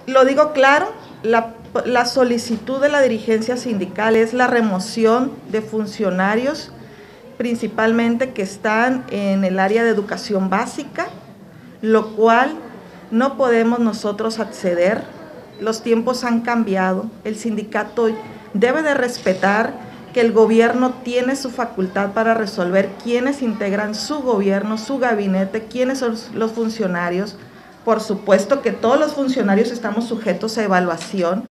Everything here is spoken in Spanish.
Lo digo claro, la solicitud de la dirigencia sindical es la remoción de funcionarios, principalmente que están en el área de educación básica, lo cual no podemos nosotros acceder. Los tiempos han cambiado, el sindicato debe de respetar que el gobierno tiene su facultad para resolver quiénes integran su gobierno, su gabinete, quiénes son los funcionarios. Por supuesto que todos los funcionarios estamos sujetos a evaluación.